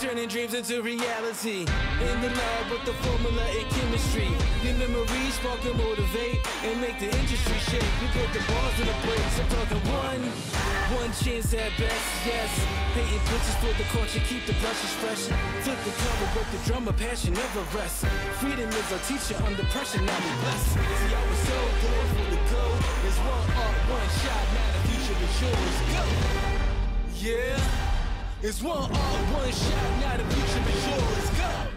turning dreams into reality. In the lab with the formula and chemistry. Your memories spark and motivate and make the industry shake. We put the bars in the breaks. I'm talking one chance at best, yes. Painting pictures for the culture, keep the brushes fresh. Flip the cover, work the drummer, passion never rests. Freedom is our teacher under pressure, now we blessed. See, I was so good for the go. There's one art, one shot, now the future is yours. Go! Yeah, it's one art, one shot, now the future is yours. Go!